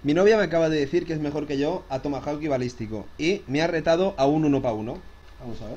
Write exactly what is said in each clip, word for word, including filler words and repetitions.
Mi novia me acaba de decir que es mejor que yo a Tomahawk y balístico. Y me ha retado a un uno para uno. Vamos a ver.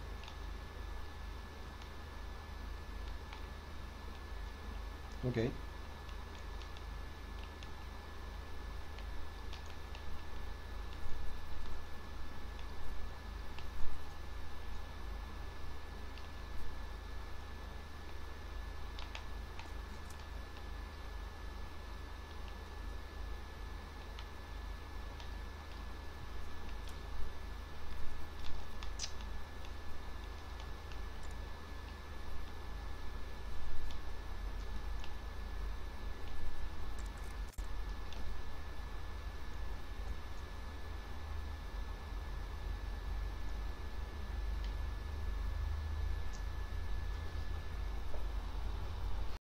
Ok.